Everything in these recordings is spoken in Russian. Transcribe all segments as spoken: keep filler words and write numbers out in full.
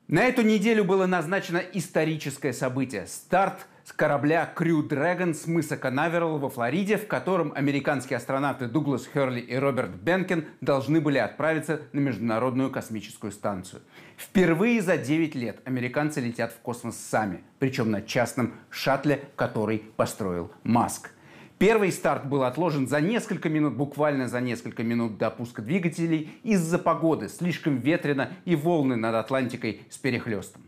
На эту неделю было назначено историческое событие – старт с корабля Crew Dragon с мыса Канаверал во Флориде, в котором американские астронавты Дуглас Херли и Роберт Бенкен должны были отправиться на Международную космическую станцию. Впервые за девять лет американцы летят в космос сами, причем на частном шаттле, который построил Маск. Первый старт был отложен за несколько минут, буквально за несколько минут до пуска двигателей из-за погоды. Слишком ветрено и волны над Атлантикой с перехлестом.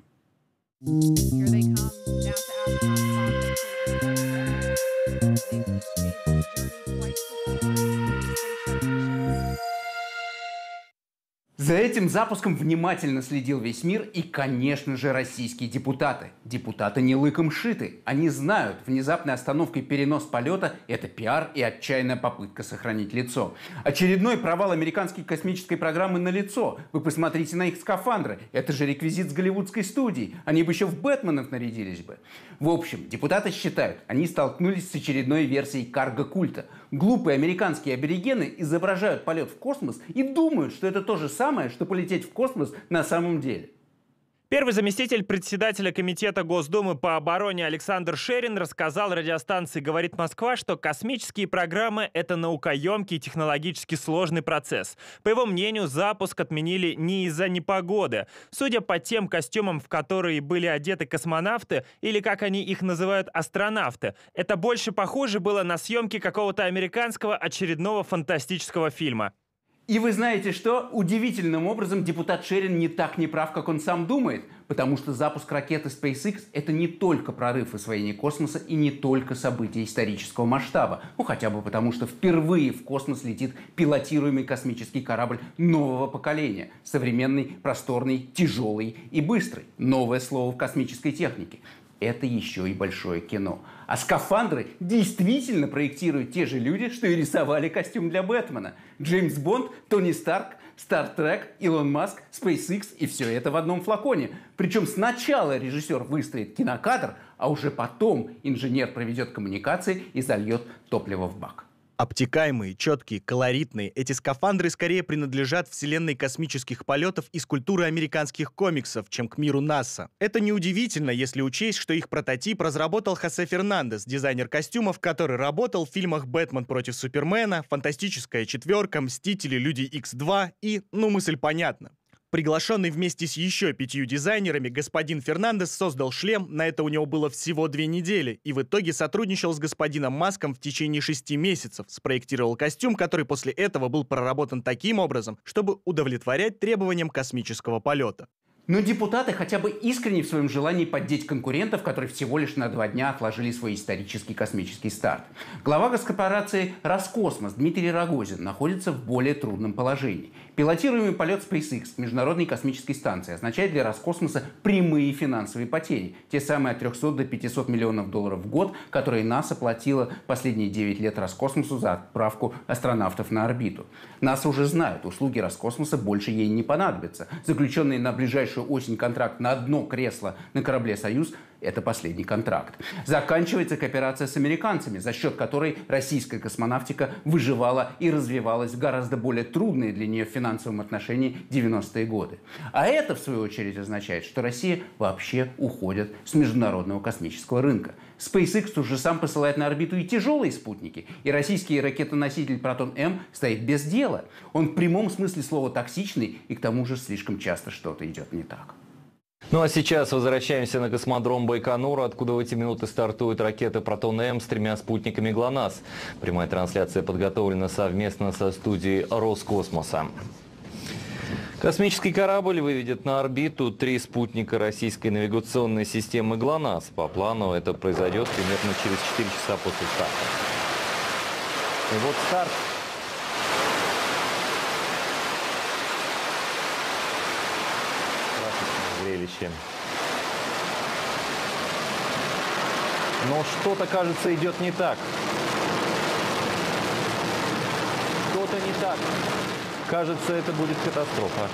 За этим запуском внимательно следил весь мир и, конечно же, российские депутаты. Депутаты не лыком шиты. Они знают, внезапная остановка и перенос полета – это пиар и отчаянная попытка сохранить лицо. Очередной провал американской космической программы налицо. Вы посмотрите на их скафандры. Это же реквизит с голливудской студии. Они бы еще в Бэтменов нарядились бы. В общем, депутаты считают, они столкнулись с очередной версией карго-культа. Глупые американские аборигены изображают полет в космос и думают, что это то же самое, что полететь в космос на самом деле. Первый заместитель председателя комитета Госдумы по обороне Александр Шерин рассказал радиостанции «Говорит Москва», что космические программы – это наукоемкий и технологически сложный процесс. По его мнению, запуск отменили не из-за непогоды. Судя по тем костюмам, в которые были одеты космонавты, или, как они их называют, астронавты, это больше похоже было на съемки какого-то американского очередного фантастического фильма. И вы знаете что? Удивительным образом депутат Шерин не так неправ, как он сам думает. Потому что запуск ракеты SpaceX – это не только прорыв в освоении космоса и не только событие исторического масштаба. Ну, хотя бы потому, что впервые в космос летит пилотируемый космический корабль нового поколения. Современный, просторный, тяжелый и быстрый. Новое слово в космической технике. Это еще и большое кино. А скафандры действительно проектируют те же люди, что и рисовали костюм для Бэтмена. Джеймс Бонд, Тони Старк, Стар Трек, Илон Маск, SpaceX и все это в одном флаконе. Причем сначала режиссер выстроит кинокадр, а уже потом инженер проведет коммуникации и зальет топливо в бак. Обтекаемые, четкие, колоритные, эти скафандры скорее принадлежат вселенной космических полетов из культуры американских комиксов, чем к миру НАСА. Это неудивительно, если учесть, что их прототип разработал Хосе Фернандес, дизайнер костюмов, который работал в фильмах «Бэтмен против Супермена», «Фантастическая четверка», «Мстители», «Люди Икс два» и, ну, мысль понятна. Приглашенный вместе с еще пятью дизайнерами, господин Фернандес создал шлем, на это у него было всего две недели, и в итоге сотрудничал с господином Маском в течение шести месяцев, спроектировал костюм, который после этого был проработан таким образом, чтобы удовлетворять требованиям космического полета. Но депутаты хотя бы искренне в своем желании поддеть конкурентов, которые всего лишь на два дня отложили свой исторический космический старт. Глава госкорпорации «Роскосмос» Дмитрий Рогозин находится в более трудном положении. Пилотируемый полет SpaceX к Международной космической станции означает для Роскосмоса прямые финансовые потери. Те самые от трёхсот до пятисот миллионов долларов в год, которые НАСА платила последние девять лет Роскосмосу за отправку астронавтов на орбиту. НАСА уже знает, услуги Роскосмоса больше ей не понадобятся. Заключенные на ближайшую осень контракт на одно кресло на корабле «Союз» – это последний контракт. Заканчивается кооперация с американцами, за счет которой российская космонавтика выживала и развивалась в гораздо более трудные для нее в финансовом отношении девяностые годы. А это, в свою очередь, означает, что Россия вообще уходит с международного космического рынка. SpaceX уже сам посылает на орбиту и тяжелые спутники, и российский ракетоноситель «Протон-М» стоит без дела. Он в прямом смысле слова токсичный, и к тому же слишком часто что-то идет не так. Ну а сейчас возвращаемся на космодром Байконура, откуда в эти минуты стартует ракета «Протон-М» с тремя спутниками ГЛОНАСС. Прямая трансляция подготовлена совместно со студией Роскосмоса. Космический корабль выведет на орбиту три спутника российской навигационной системы ГЛОНАСС. По плану это произойдет примерно через четыре часа после старта. И вот старт. Зрелище. Но что-то, кажется, идет не так. Что-то не так. Кажется, это будет катастрофа.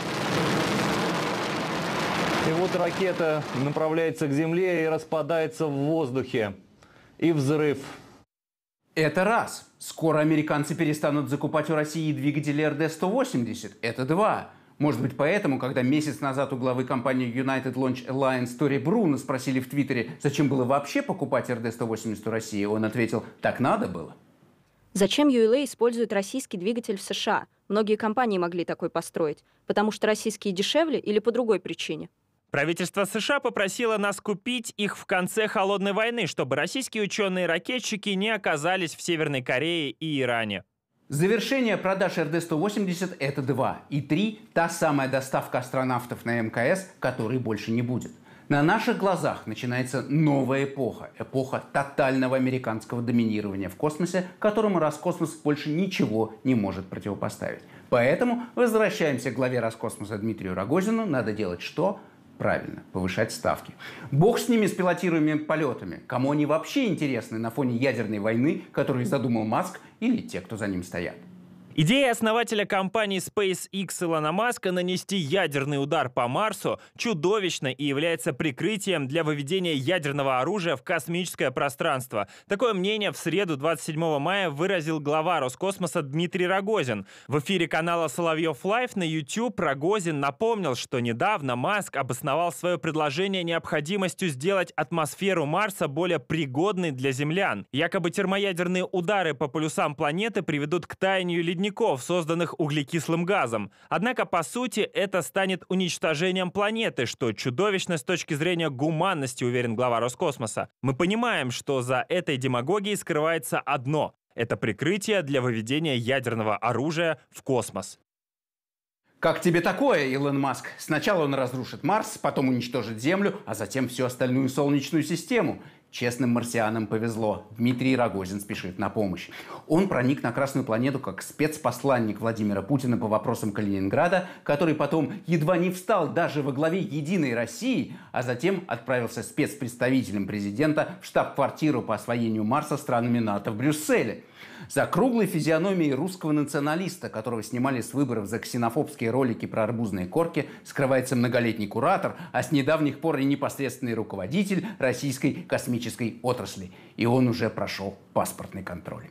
И вот ракета направляется к Земле и распадается в воздухе. И взрыв. Это раз. Скоро американцы перестанут закупать у России двигатели эр дэ сто восемьдесят. Это два. Может быть, поэтому, когда месяц назад у главы компании United Launch Alliance Тори Бруно спросили в Твиттере, зачем было вообще покупать эр дэ сто восемьдесят у России, он ответил: «Так надо было». Зачем ю эл эй использует российский двигатель в США? Многие компании могли такой построить. Потому что российские дешевле или по другой причине? Правительство США попросило нас купить их в конце Холодной войны, чтобы российские ученые-ракетчики не оказались в Северной Корее и Иране. Завершение продаж эр дэ сто восемьдесят – это два. И три – та самая доставка астронавтов на эм ка эс, которой больше не будет. На наших глазах начинается новая эпоха. Эпоха тотального американского доминирования в космосе, которому Роскосмос больше ничего не может противопоставить. Поэтому возвращаемся к главе Роскосмоса Дмитрию Рогозину. Надо делать что? Правильно, повышать ставки. Бог с ними, с пилотируемыми полетами. Кому они вообще интересны на фоне ядерной войны, которую задумал Маск, или те, кто за ним стоят? Идея основателя компании SpaceX Илона Маска нанести ядерный удар по Марсу чудовищна и является прикрытием для выведения ядерного оружия в космическое пространство. Такое мнение в среду, двадцать седьмого мая, выразил глава Роскосмоса Дмитрий Рогозин. В эфире канала Соловьев Лайв на YouTube Рогозин напомнил, что недавно Маск обосновал свое предложение необходимостью сделать атмосферу Марса более пригодной для землян. Якобы термоядерные удары по полюсам планеты приведут к таянию ледников, созданных углекислым газом. Однако, по сути, это станет уничтожением планеты, что чудовищно с точки зрения гуманности, уверен глава Роскосмоса. Мы понимаем, что за этой демагогией скрывается одно – это прикрытие для выведения ядерного оружия в космос. Как тебе такое, Илон Маск? Сначала он разрушит Марс, потом уничтожит Землю, а затем всю остальную Солнечную систему. Честным марсианам повезло. Дмитрий Рогозин спешит на помощь. Он проник на Красную планету как спецпосланник Владимира Путина по вопросам Калининграда, который потом едва не встал даже во главе «Единой России», а затем отправился спецпредставителем президента в штаб-квартиру по освоению Марса странами НАТО в Брюсселе. За круглой физиономией русского националиста, которого снимали с выборов за ксенофобские ролики про арбузные корки, скрывается многолетний куратор, а с недавних пор и непосредственный руководитель российской космической отрасли. И он уже прошел паспортный контроль.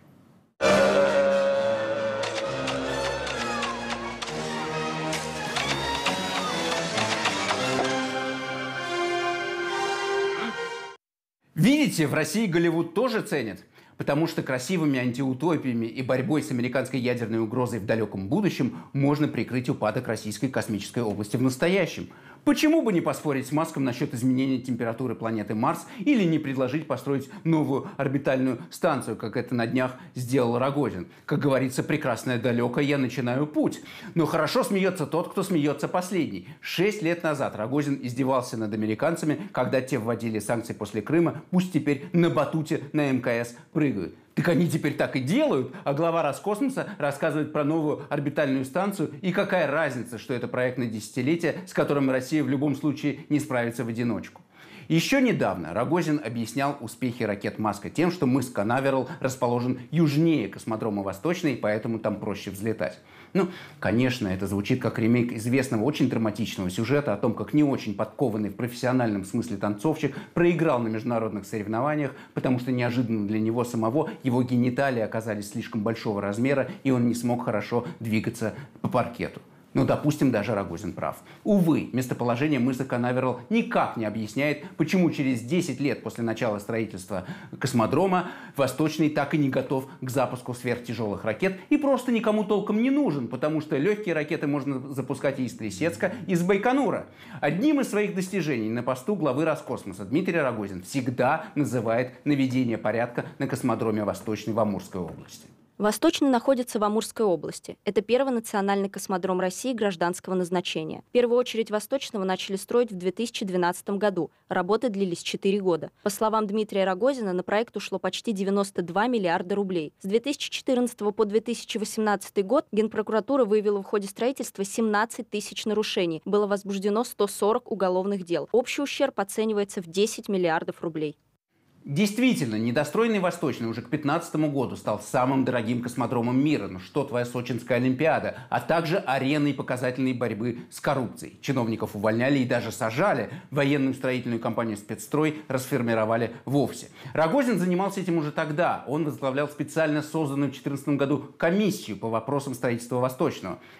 Видите, в России Голливуд тоже ценят. Потому что красивыми антиутопиями и борьбой с американской ядерной угрозой в далеком будущем можно прикрыть упадок российской космической области в настоящем. Почему бы не поспорить с Маском насчет изменения температуры планеты Марс или не предложить построить новую орбитальную станцию, как это на днях сделал Рогозин? Как говорится, прекрасное далеко, я начинаю путь. Но хорошо смеется тот, кто смеется последний. Шесть лет назад Рогозин издевался над американцами, когда те вводили санкции после Крыма, пусть теперь на батуте на эм ка эс прыгают. Так они теперь так и делают, а глава Роскосмоса рассказывает про новую орбитальную станцию. И какая разница, что это проект на десятилетие, с которым Россия в любом случае не справится в одиночку. Еще недавно Рогозин объяснял успехи ракет Маска тем, что мыс Канаверал расположен южнее космодрома Восточный, поэтому там проще взлетать. Ну, конечно, это звучит как ремейк известного очень драматичного сюжета о том, как не очень подкованный в профессиональном смысле танцовщик проиграл на международных соревнованиях, потому что неожиданно для него самого его гениталии оказались слишком большого размера, и он не смог хорошо двигаться по паркету. Ну, допустим, даже Рогозин прав. Увы, местоположение мыса Канаверал никак не объясняет, почему через десять лет после начала строительства космодрома Восточный так и не готов к запуску сверхтяжелых ракет и просто никому толком не нужен, потому что легкие ракеты можно запускать и из Плесецка, и из Байконура. Одним из своих достижений на посту главы Роскосмоса Дмитрий Рогозин всегда называет наведение порядка на космодроме Восточный в Амурской области. Восточный находится в Амурской области. Это первый национальный космодром России гражданского назначения. В первую очередь Восточного начали строить в две тысячи двенадцатом году. Работы длились четыре года. По словам Дмитрия Рогозина, на проект ушло почти девяносто два миллиарда рублей. С две тысячи четырнадцатого по две тысячи восемнадцатый год Генпрокуратура выявила в ходе строительства семнадцать тысяч нарушений. Было возбуждено сто сорок уголовных дел. Общий ущерб оценивается в десять миллиардов рублей. Действительно, недостроенный Восточный уже к две тысячи пятнадцатому году стал самым дорогим космодромом мира. Ну что твоя Сочинская Олимпиада, а также ареной показательной борьбы с коррупцией. Чиновников увольняли и даже сажали. Военную строительную компанию «Спецстрой» расформировали вовсе. Рогозин занимался этим уже тогда. Он возглавлял специально созданную в две тысячи четырнадцатом году комиссию по вопросам строительства Восточного.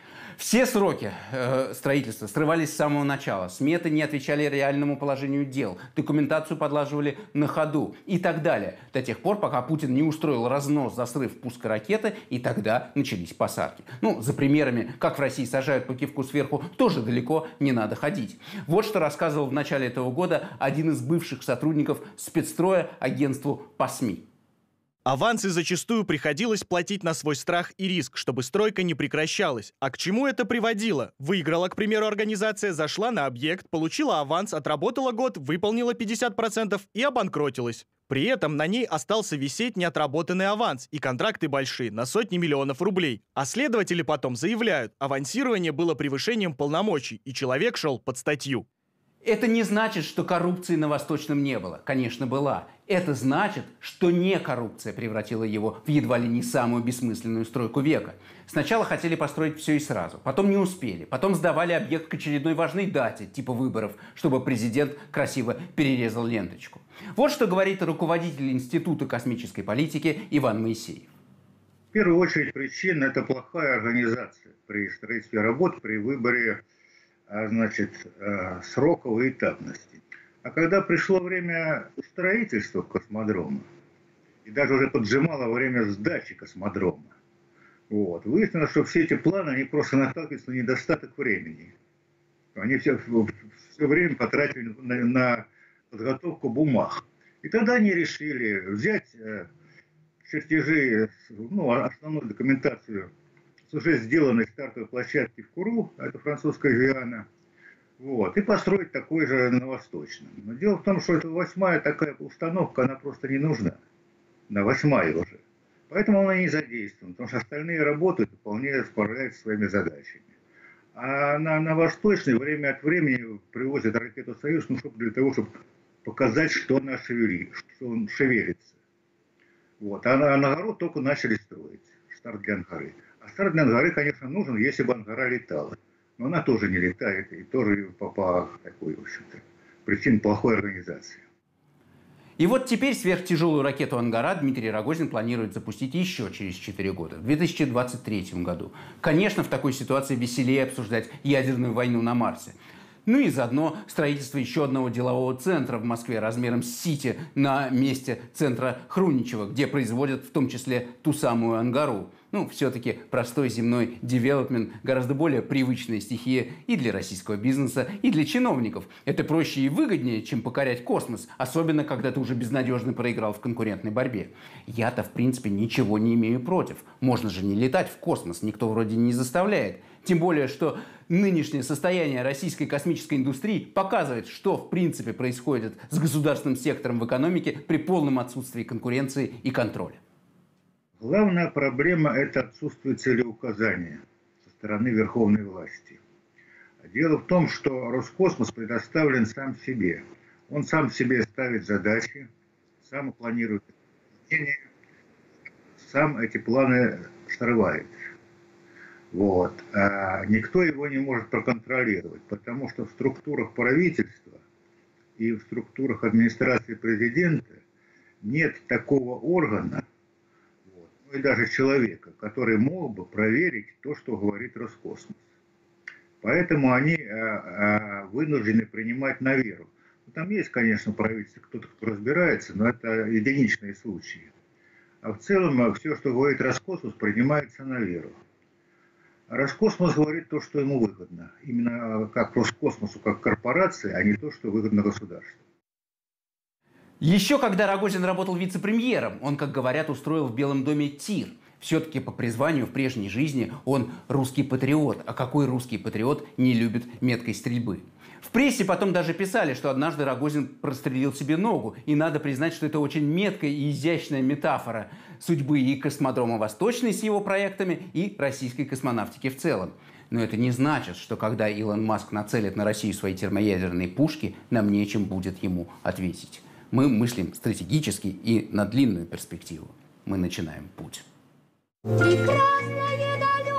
Все сроки э, строительства срывались с самого начала. Сметы не отвечали реальному положению дел. Документацию подлаживали на ходу и так далее. До тех пор, пока Путин не устроил разнос за срыв пуска ракеты, и тогда начались посадки. Ну, за примерами, как в России сажают по кивку сверху, тоже далеко не надо ходить. Вот что рассказывал в начале этого года один из бывших сотрудников спецстроя агентству по СМИ. Авансы зачастую приходилось платить на свой страх и риск, чтобы стройка не прекращалась. А к чему это приводило? Выиграла, к примеру, организация, зашла на объект, получила аванс, отработала год, выполнила пятьдесят процентов и обанкротилась. При этом на ней остался висеть неотработанный аванс и контракты большие, на сотни миллионов рублей. А следователи потом заявляют, авансирование было превышением полномочий, и человек шел под статью. Это не значит, что коррупции на Восточном не было. Конечно, была. Это значит, что не коррупция превратила его в едва ли не самую бессмысленную стройку века. Сначала хотели построить все и сразу, потом не успели, потом сдавали объект к очередной важной дате, типа выборов, чтобы президент красиво перерезал ленточку. Вот что говорит руководитель Института космической политики Иван Моисеев. В первую очередь причина – это плохая организация при строительстве работ, при выборе значит, сроков и этапности. А когда пришло время строительства космодрома, и даже уже поджимало время сдачи космодрома, вот, выяснилось, что все эти планы, они просто наталкиваются на недостаток времени. Они все, все время потратили на, на подготовку бумаг. И тогда они решили взять э, чертежи, ну, основную документацию с уже сделанной стартовой площадки в Куру, это французская Гвиана, вот, и построить такой же на Восточном. Но дело в том, что это восьмая такая установка, она просто не нужна. На восьмая уже. Поэтому она не задействована, потому что остальные работают и вполне справляются со своими задачами. А на, на Восточный время от времени привозят ракету «Союз», ну, чтобы, для того, чтобы показать, что она шевелит, что он шевелится. Вот. А на, на гору только начали строить. Старт для Ангары. А старт для Ангары, конечно, нужен, если бы Ангара летала. Но она тоже не летает, и тоже по, по такой, в общем-то, причине плохой организации. И вот теперь сверхтяжелую ракету «Ангара» Дмитрий Рогозин планирует запустить еще через четыре года, в две тысячи двадцать третьем году. Конечно, в такой ситуации веселее обсуждать ядерную войну на Марсе. Ну и заодно строительство еще одного делового центра в Москве размером с Сити на месте центра Хруничева, где производят в том числе ту самую «Ангару». Ну, все-таки простой земной девелопмент гораздо более привычная стихия и для российского бизнеса, и для чиновников. Это проще и выгоднее, чем покорять космос, особенно когда ты уже безнадежно проиграл в конкурентной борьбе. Я-то, в принципе, ничего не имею против. Можно же не летать в космос, никто вроде не заставляет. Тем более, что нынешнее состояние российской космической индустрии показывает, что, в принципе, происходит с государственным сектором в экономике при полном отсутствии конкуренции и контроля. Главная проблема – это отсутствие целеуказания со стороны верховной власти. Дело в том, что Роскосмос предоставлен сам себе. Он сам себе ставит задачи, сам планирует изменения, сам эти планы срывает. Вот. А никто его не может проконтролировать, потому что в структурах правительства и в структурах администрации президента нет такого органа, и даже человека, который мог бы проверить то, что говорит Роскосмос. Поэтому они а, а, вынуждены принимать на веру. Там есть, конечно, в правительстве кто-то, кто разбирается, но это единичные случаи. А в целом все, что говорит Роскосмос, принимается на веру. А Роскосмос говорит то, что ему выгодно. Именно как Роскосмосу, как корпорации, а не то, что выгодно государству. Еще когда Рогозин работал вице-премьером, он, как говорят, устроил в Белом доме тир. Все-таки по призванию в прежней жизни он русский патриот. А какой русский патриот не любит меткой стрельбы? В прессе потом даже писали, что однажды Рогозин прострелил себе ногу. И надо признать, что это очень меткая и изящная метафора судьбы и космодрома Восточный с его проектами, и российской космонавтики в целом. Но это не значит, что когда Илон Маск нацелит на Россию свои термоядерные пушки, нам нечем будет ему ответить. Мы мыслим стратегически и на длинную перспективу. Мы начинаем путь. Прекрасное